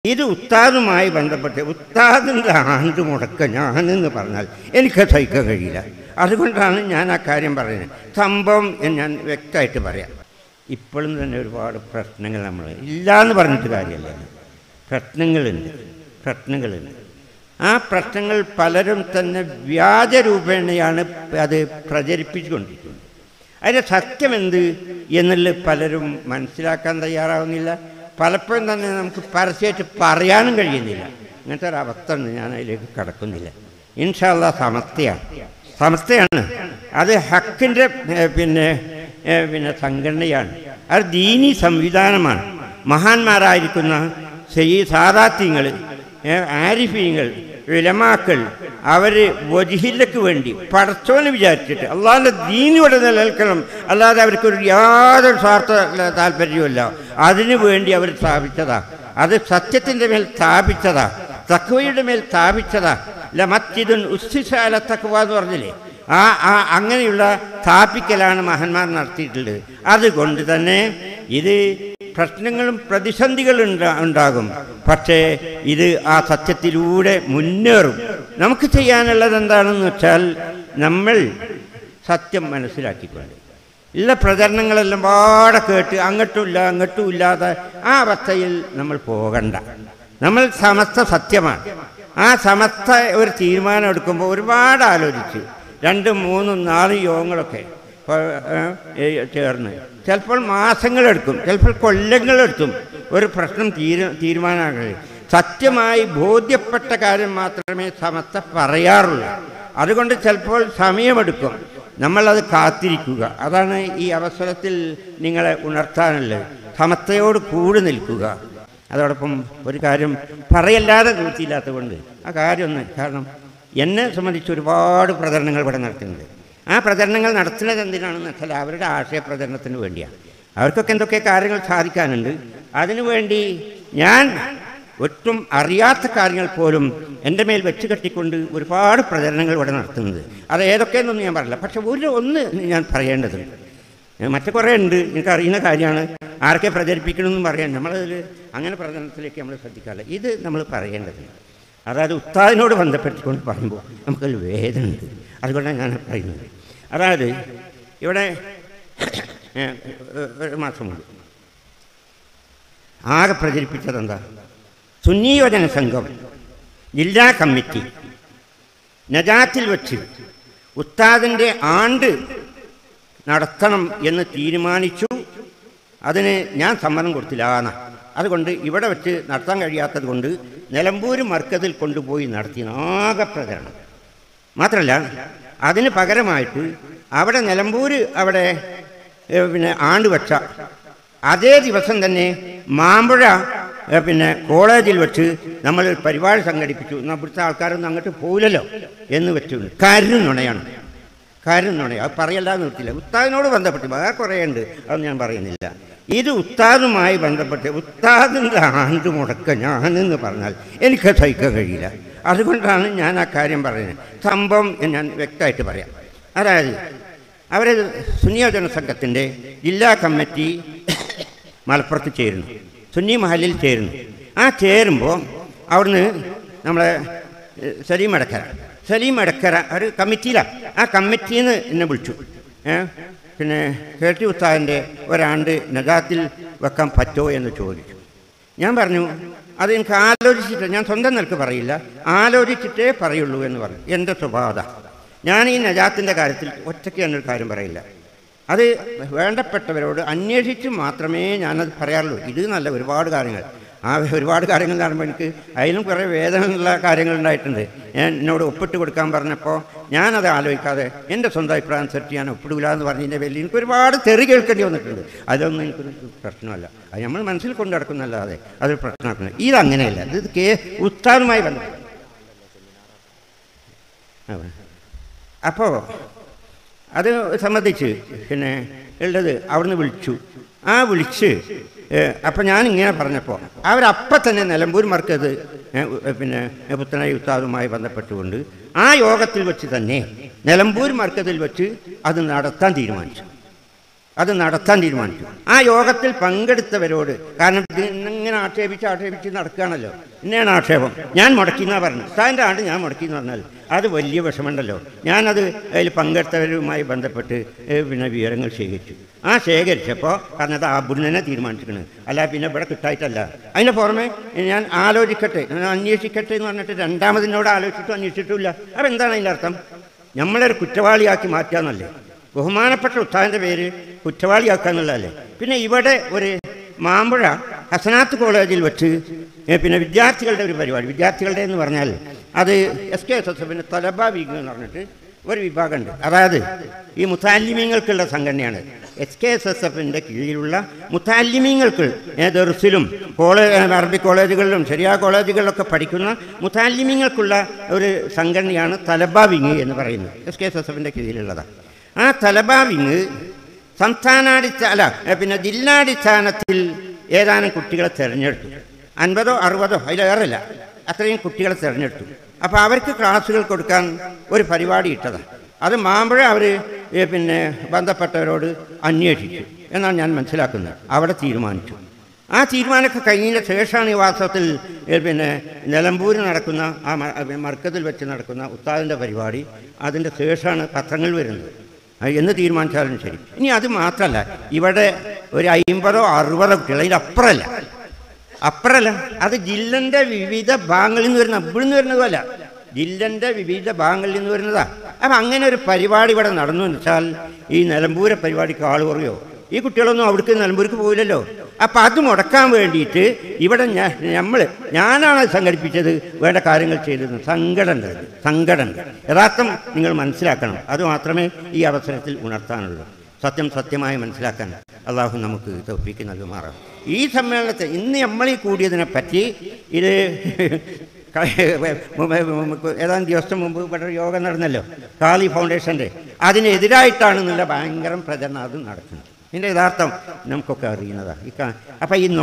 ഇത് ഉസ്താദുമായി ബന്ധപ്പെട്ട് ഉസ്താദിൻ്റെ ആണ്ട് മുടക്ക ഞാനെന്ന് പറഞ്ഞാൽ എനിക്ക് സഹിക്കാൻ കഴിയില്ല. അതുകൊണ്ടാണ് ഞാൻ ആ കാര്യം പറയുന്നത്. സംഭവം ഞാൻ വ്യക്തമായിട്ട് പറയാം. ഇപ്പോഴും തന്നെ ഒരുപാട് പ്രശ്നങ്ങൾ നമ്മൾ ഇല്ലയെന്ന് പറഞ്ഞിട്ട് കാര്യമല്ല. പ്രശ്നങ്ങളുണ്ട്. ആ പ്രശ്നങ്ങൾ പലരും തന്നെ വ്യാജരൂപേണയാണ് അത് പ്രചരിപ്പിച്ചുകൊണ്ടിരിക്കുന്നത്. അതിൻ്റെ സത്യമെന്ത് എന്നുള്ളത് പലരും മനസ്സിലാക്കാൻ തയ്യാറാവുന്നില്ല. പലപ്പോഴും തന്നെ നമുക്ക് പരസ്യമായിട്ട് പറയാനും കഴിയുന്നില്ല. ഇങ്ങനത്തെ ഒരു അവസ്ഥ ഉണ്ട്. ഞാൻ അതിലേക്ക് കടക്കുന്നില്ല. ഇൻഷാ അല്ലാഹ് സമസ്തയാണ്. അത് ഹക്കിൻ്റെ പിന്നെ സംഘടനയാണ്. അത് ദീനി സംവിധാനമാണ്. മഹാന്മാരായിരിക്കുന്ന സാദാത്യങ്ങൾ, ആരിഫീങ്ങൾ, ഉലമാക്കൾ അവർ വജ്ഹില്ലക്ക് വേണ്ടി പടച്ചോനെ വിചാരിച്ചിട്ട് അള്ളാഹിൻ്റെ ദീനിവിടെ നിലനിൽക്കണം, അല്ലാതെ അവർക്കൊരു യാതൊരു സ്വാർത്ഥ താല്പര്യവുമില്ല. അതിനു വേണ്ടി അവർ സ്ഥാപിച്ചതാ. അത് സത്യത്തിൻ്റെ മേൽ സ്ഥാപിച്ചതാ, തഖ്വയുടെ മേൽ സ്ഥാപിച്ചതാ. ലമസ്ജിദുൻ ഉസ്സിസ അല തഖ്വ എന്ന് പറഞ്ഞില്ലേ, അങ്ങനെയുള്ള സ്ഥാപിക്കലാണ് മഹാന്മാർ നടത്തിയിട്ടുള്ളത്. അതുകൊണ്ട് തന്നെ ഇത് പ്രശ്നങ്ങളും പ്രതിസന്ധികളും ഉണ്ടാകും. പക്ഷേ ഇത് ആ സത്യത്തിലൂടെ മുന്നേറും. നമുക്ക് ചെയ്യാനുള്ളത് എന്താണെന്ന് വെച്ചാൽ നമ്മൾ സത്യം മനസ്സിലാക്കിക്കൊണ്ട് ഉള്ള പ്രചരണങ്ങളെല്ലാം പാടെ കേട്ട് അങ്ങോട്ടും ഇല്ലാതെ ആ അവസ്ഥയിൽ നമ്മൾ പോകണ്ട. നമ്മൾ സമസ്ത സത്യമാണ്. ആ സമസ്ത ഒരു തീരുമാനം എടുക്കുമ്പോൾ ഒരുപാട് ആലോചിച്ച് 2, 3, 4 യോഗങ്ങളൊക്കെ ചേർന്ന് ചിലപ്പോൾ മാസങ്ങളെടുക്കും, ചിലപ്പോൾ കൊല്ലങ്ങളെടുക്കും ഒരു പ്രശ്നം തീരുമാനമാകരുത്. സത്യമായി ബോധ്യപ്പെട്ട കാര്യം മാത്രമേ സമസ്ത പറയാറുള്ളൂ. അതുകൊണ്ട് ചിലപ്പോൾ സമയമെടുക്കും. നമ്മളത് കാത്തിരിക്കുക. അതാണ് ഈ അവസരത്തിൽ നിങ്ങളെ ഉണർത്താനുള്ളത്. സമസ്തയോട് കൂടി നിൽക്കുക. അതോടൊപ്പം ഒരു കാര്യം പറയല്ലാതെ നിവൃത്തിയില്ലാത്തത് കൊണ്ട് ആ കാര്യമൊന്ന്, കാരണം എന്നെ സംബന്ധിച്ച് ഒരുപാട് പ്രചരണങ്ങൾ ഇവിടെ നടത്തുന്നുണ്ട്. ആ പ്രചരണങ്ങൾ നടത്തുന്നത് എന്തിനാണെന്ന് വെച്ചാൽ അവരുടെ ആശയ പ്രചരണത്തിന് വേണ്ടിയാണ്. അവർക്കൊക്കെ എന്തൊക്കെ കാര്യങ്ങൾ സാധിക്കാനുണ്ട്. അതിനുവേണ്ടി ഞാൻ ഒട്ടും അറിയാത്ത കാര്യങ്ങൾ പോലും എൻ്റെ മേൽ വെച്ച് കെട്ടിക്കൊണ്ട് ഒരുപാട് പ്രചരണങ്ങൾ ഇവിടെ നടത്തുന്നത്. അത് ഏതൊക്കെയെന്നൊന്നും ഞാൻ പറയില്ല. പക്ഷെ ഒന്ന് ഞാൻ പറയേണ്ടതുണ്ട്. മറ്റു കുറേ ഉണ്ട്, എനിക്ക് അറിയുന്ന കാര്യമാണ്. ആരൊക്കെ പ്രചരിപ്പിക്കണമെന്നും പറയാൻ നമ്മളതിൽ അങ്ങനെ പ്രചരണത്തിലേക്ക് നമ്മൾ ശ്രദ്ധിക്കാറില്ല. ഇത് നമ്മൾ പറയേണ്ടതുണ്ട്. അതായത് ഉസ്താദിനോട് ബന്ധപ്പെട്ടുകൊണ്ട് പറയുമ്പോൾ നമുക്കൊരു വേദനയുണ്ട്. അതുകൊണ്ടാണ് ഞാൻ പറയുന്നത്. അതായത് ഇവിടെ ഒരു മാസം മുമ്പ് ആകെ പ്രചരിപ്പിച്ചതെന്താ, സുന്നി യുവജന സംഘം ജില്ലാ കമ്മിറ്റി നജാത്തിൽ വെച്ച് ഉസ്താദിൻ്റെ ആണ്ട് നടത്തണം എന്ന് തീരുമാനിച്ചു. അതിന് ഞാൻ സമ്മതം കൊടുത്തില്ല. അതുകൊണ്ട് ഇവിടെ വെച്ച് നടത്താൻ കഴിയാത്തത് കൊണ്ട് നിലമ്പൂർ മർക്കസിൽ കൊണ്ടുപോയി നടത്തിയ ആകെ പ്രചരണം. മാത്രമല്ല അതിന് പകരമായിട്ട് അവിടെ നിലമ്പൂർ അവിടെ ആണ്ട് വെച്ച അതേ ദിവസം തന്നെ മാമ്പുഴ കോളേജിൽ വെച്ച് നമ്മൾ പരിപാടി സംഘടിപ്പിച്ചു. ഇവിടുത്തെ ആൾക്കാരൊന്നും അങ്ങോട്ട് പോയില്ലല്ലോ എന്ന് വെച്ചു. കാര്യം നുണയാണ്. അത് പറയല്ലാതെ നിർത്തില്ല. ഉസ്താദിനോട് ബന്ധപ്പെട്ട് വേറെ കുറേ ഉണ്ട്, അതൊന്നും ഞാൻ പറയുന്നില്ല. ഇത് ഉസ്താദുമായി ബന്ധപ്പെട്ട് ഉസ്താദിൻ്റെ ആണ്ട് മുടക്ക ഞാനെന്ന് പറഞ്ഞാൽ എനിക്ക് സഹിക്കാൻ കഴിയില്ല. അതുകൊണ്ടാണ് ഞാൻ ആ കാര്യം പറയുന്നത്. സംഭവം ഞാൻ വ്യക്തമായിട്ട് പറയാം. അതായത് അവർ സുന്നി യുവജന സംഘത്തിൻ്റെ ജില്ലാ കമ്മിറ്റി മലപ്പുറത്ത് ചേരുന്നു, സുന്നി മഹലിൽ ചേരുന്നു. ആ ചേരുമ്പോൾ അവിടുന്ന് നമ്മളെ സലീം അടക്കര ഒരു കമ്മിറ്റിയിലാണ്. ആ കമ്മിറ്റിയിൽ നിന്ന് എന്നെ വിളിച്ചു. കേട്ടി ഉസ്താദിൻ്റെ ഒരാണ്ട് നജാത്തിൽ വെക്കാൻ പറ്റുമോ എന്ന് ചോദിച്ചു. ഞാൻ പറഞ്ഞു അത് എനിക്ക് ആലോചിച്ചിട്ട്, ഞാൻ സ്വന്തം നിലക്ക് പറയില്ല, ആലോചിച്ചിട്ടേ പറയുള്ളൂ എന്ന് പറഞ്ഞു. എൻ്റെ സ്വഭാവത. ഞാൻ ഈ നജാത്തിൻ്റെ കാര്യത്തിൽ ഒറ്റയ്ക്ക് എന്നൊരു കാര്യം പറയില്ല. അത് വേണ്ടപ്പെട്ടവരോട് അന്വേഷിച്ച് മാത്രമേ ഞാനത് പറയാറുള്ളൂ. ഇത് നല്ല ഒരുപാട് കാര്യങ്ങൾ, ഒരുപാട് കാര്യങ്ങൾ കാണുമ്പോൾ എനിക്ക് അതിനും കുറേ വേദനയുള്ള കാര്യങ്ങളുണ്ടായിട്ടുണ്ട്. എന്നോട് ഒപ്പിട്ട് കൊടുക്കാൻ പറഞ്ഞപ്പോൾ ഞാനത് ആലോചിക്കാതെ എൻ്റെ സ്വന്തം അഭിപ്രായം അനുസരിച്ച് ഞാൻ ഒപ്പിടില്ല എന്ന് പറഞ്ഞതിൻ്റെ പേരിൽ എനിക്ക് ഒരുപാട് തെറി കേൾക്കേണ്ടി വന്നിട്ടുണ്ട്. അതൊന്നും എനിക്കൊരു പ്രശ്നമല്ല. അത് നമ്മൾ മനസ്സിൽ കൊണ്ടു നടക്കുന്നല്ലാതെ അതൊരു പ്രശ്നമാക്കുന്നത്. ഇതങ്ങനെയല്ല. ഇത് ഉസ്താദുമായി ബന്ധപ്പെട്ട. അപ്പോൾ അത് സംബന്ധിച്ച് ഉള്ളത് അവിടുന്ന് വിളിച്ചു. വിളിച്ച് അപ്പം ഞാനിങ്ങനെ പറഞ്ഞപ്പോൾ അവരപ്പം തന്നെ നിലമ്പൂർ മർക്കസ് പുത്തനായി ഉസ്താദുമായി ബന്ധപ്പെട്ടുകൊണ്ട് ആ യോഗത്തിൽ വെച്ച് തന്നെ നിലമ്പൂർ മർക്കസിൽ വെച്ച് അത് നടത്താൻ തീരുമാനിച്ചു. അത് നടത്താൻ തീരുമാനിച്ചു. ആ യോഗത്തിൽ പങ്കെടുത്തവരോട്, കാരണം ഇങ്ങനെ ആക്ഷേപിച്ച് നടക്കുകയാണല്ലോ, ഇന്നെയാണ് ആക്ഷേപം, ഞാൻ മുടക്കിയെന്നാണ് പറഞ്ഞു. ഉസ്താദിൻ്റെ ആണ്ട് ഞാൻ മുടക്കിയെന്ന് പറഞ്ഞാൽ അത് വലിയ വിഷമമുണ്ടല്ലോ. ഞാനത് അതിൽ പങ്കെടുത്തവരുമായി ബന്ധപ്പെട്ട് പിന്നെ വിവരങ്ങൾ ശേഖരിച്ചു. ആ ശേഖരിച്ചപ്പോൾ പറഞ്ഞത് അവിടുന്ന് തീരുമാനിച്ചിരിക്കുന്നത്, അല്ല പിന്നെ ഇവിടെ കിട്ടായിട്ടല്ല. അതിൻ്റെ പുറമെ ഞാൻ ആലോചിക്കട്ടെ, അന്വേഷിക്കട്ടെ എന്ന് പറഞ്ഞിട്ട് രണ്ടാമതിനോട് ആലോചിച്ചിട്ടും അന്വേഷിച്ചിട്ടില്ല. അപ്പോൾ എന്താണ് അതിൻ്റെ അർത്ഥം? നമ്മളൊരു കുറ്റവാളിയാക്കി മാറ്റാന്നല്ലേ? ബഹുമാനപ്പെട്ട ഉസ്താദിൻ്റെ പേര് കുറ്റവാളിയാക്കുക എന്നുള്ളതല്ലേ? പിന്നെ ഇവിടെ ഒരു മാമ്പുഴ ഹസനാത്ത് കോളേജിൽ വെച്ച് പിന്നെ വിദ്യാർത്ഥികളുടെ ഒരു പരിപാടി, വിദ്യാർത്ഥികളുടെ എന്ന് പറഞ്ഞാൽ അത് SKSSF തലബ വിങ് എന്ന് പറഞ്ഞിട്ട് ഒരു വിഭാഗമുണ്ട്. അതായത് ഈ മുത്താലിമീങ്ങൾക്കുള്ള സംഘടനയാണ്. SKSSF കീഴിലുള്ള മുത്താലിമീങ്ങൾക്ക് ദർസിലും അറബി കോളേജുകളിലും ശരിയാ കോളേജുകളിലൊക്കെ പഠിക്കുന്ന മുത്താലിമീങ്ങൾക്കുള്ള ഒരു സംഘടനയാണ് തലബ വിങ് എന്ന് പറയുന്നത്. SKSSF കീഴിലുള്ളതാണ്. ആ തലബ വിങ് പിന്നെ ജില്ലാടിസ്ഥാനത്തിൽ ഏതാനും കുട്ടികളെ തിരഞ്ഞെടുത്തു. 50 or 60 അതിലേറെയില്ല, അത്രയും കുട്ടികളെ തിരഞ്ഞെടുത്തു. അപ്പോൾ അവർക്ക് ക്ലാസ്സുകൾ കൊടുക്കാൻ ഒരു പരിപാടി ഇട്ടതാണ്. അത് മാമ്പുഴ അവർ പിന്നെ ബന്ധപ്പെട്ടവരോട് അന്വേഷിച്ചു എന്നാണ് ഞാൻ മനസ്സിലാക്കുന്നത്. അവിടെ തീരുമാനിച്ചു. ആ തീരുമാനമൊക്കെ കഴിഞ്ഞതിന് ശേഷമാണ് ഈ വാസ്തവത്തിൽ പിന്നെ നിലമ്പൂരിൽ നടക്കുന്ന ആ മർക്കത്തിൽ വെച്ച് നടക്കുന്ന ഉസ്താദിൻ്റെ പരിപാടി, അതിൻ്റെ ശേഷമാണ് പത്രങ്ങൾ വരുന്നത്. എന്ന് തീരുമാനിച്ചാലും ശരി. ഇനി അത് മാത്രമല്ല, ഇവിടെ ഒരു 50 or 60 കുട്ടികൾ, അതിൻ്റെ അപ്പുറമല്ല, അത് ജില്ലൻ്റെ വിവിധ ഭാഗങ്ങളിൽ നിന്ന് വരുന്ന, ഇവിടെ നിന്ന് വരുന്നതല്ല, ജില്ലൻ്റെ വിവിധ ഭാഗങ്ങളിൽ നിന്ന് വരുന്നതാണ്. അപ്പം അങ്ങനെ ഒരു പരിപാടി ഇവിടെ നടന്നു എന്ന് വെച്ചാൽ ഈ നിലമ്പൂരെ പരിപാടിക്ക് ആൾ കുറയോ? ഈ കുട്ടികളൊന്നും അവിടേക്ക് നിലമ്പൂർക്ക് പോയില്ലല്ലോ. അപ്പം അത് മുടക്കാൻ വേണ്ടിയിട്ട് ഇവിടെ ഞാനാണ് സംഘടിപ്പിച്ചത്, വേണ്ട കാര്യങ്ങൾ ചെയ്തത്. സങ്കടമുണ്ട്. യഥാർത്ഥം നിങ്ങൾ മനസ്സിലാക്കണം. അതുമാത്രമേ ഈ അവസരത്തിൽ ഉണർത്താനുള്ളൂ. സത്യമായി മനസ്സിലാക്കാൻ അള്ളാഹു നമുക്ക് തൗഫീക്ക് നൽകുമാറാം. ഈ സമ്മേളനത്തെ ഇന്ന് നമ്മളീ കൂടിയതിനെ പറ്റി ഇത് ഏതാനും ദിവസം മുമ്പ് ഇവിടെ യോഗം നടന്നല്ലോ, കാളി ഫൗണ്ടേഷൻ്റെ, അതിനെതിരായിട്ടാണെന്നുള്ള ഭയങ്കര പ്രചരണം അത് നടക്കുന്നത്. ഇതിൻ്റെ യഥാർത്ഥം നമുക്കൊക്കെ അറിയുന്നതാണ്. അപ്പം ഈ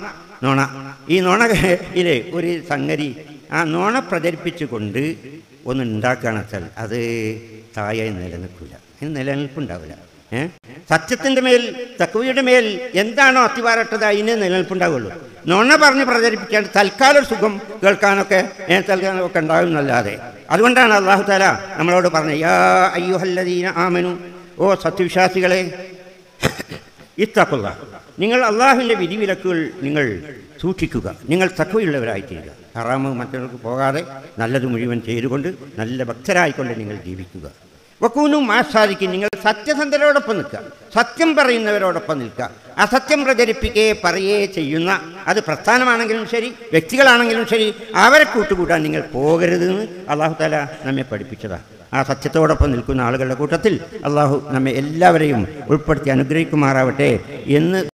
നുണയിലെ ഒരു സംഗതി, ആ നുണ പ്രചരിപ്പിച്ചുകൊണ്ട് ഒന്ന് ഉണ്ടാക്കുകയാണെന്ന് വെച്ചാൽ അത് തായായി നിലനിൽക്കില്ല, അതിന് നിലനിൽപ്പുണ്ടാവില്ല. സത്യത്തിൻ്റെ മേൽ തഖ്വയുടെ മേൽ എന്താണോ അത്തിവാരട്ടത് അതിന് നിലനിൽപ്പുണ്ടാവുള്ളൂ. നുണ പറഞ്ഞ് പ്രചരിപ്പിക്കാൻ തൽക്കാല സുഖം കേൾക്കാനൊക്കെ ഉണ്ടാകും എന്നല്ലാതെ. അതുകൊണ്ടാണ് അല്ലാഹു തആല നമ്മളോട് പറഞ്ഞത്, യാ അയ്യുഹല്ലദീന ആമനു, ഓ സത്യവിശ്വാസികളെ, ഇത്തഖുല്ലാഹ്, നിങ്ങൾ അള്ളാഹുവിൻ്റെ വിധിവിലക്കുകൾ നിങ്ങൾ സൂക്ഷിക്കുക, നിങ്ങൾ തഖ്വയുള്ളവരായിത്തീരുക. ഹറാമ് മറ്റവർക്ക് പോകാതെ നല്ലത് മുഴുവൻ ചെയ്തുകൊണ്ട് നല്ല ഭക്തരായിക്കൊണ്ട് നിങ്ങൾ ജീവിക്കുക. വക്കൂനും ആസ്വാദിക്കും, നിങ്ങൾ സത്യസന്ധരോടൊപ്പം നിൽക്കുക, സത്യം പറയുന്നവരോടൊപ്പം നിൽക്കുക. അസത്യം പറയുകയെ ചെയ്യുന്ന, അത് പ്രസ്ഥാനമാണെങ്കിലും ശരി വ്യക്തികളാണെങ്കിലും ശരി, അവരെ കൂട്ടുകൂട്ടാൻ നിങ്ങൾ പോകരുതെന്ന് അല്ലാഹു തആല നമ്മെ പഠിപ്പിച്ചതാണ്. ആ സത്യത്തോടൊപ്പം നിൽക്കുന്ന ആളുകളുടെ കൂട്ടത്തിൽ അല്ലാഹു നമ്മെ എല്ലാവരെയും ഉൾപ്പെടുത്തി അനുഗ്രഹിക്കുമാറാവട്ടെ എന്ന്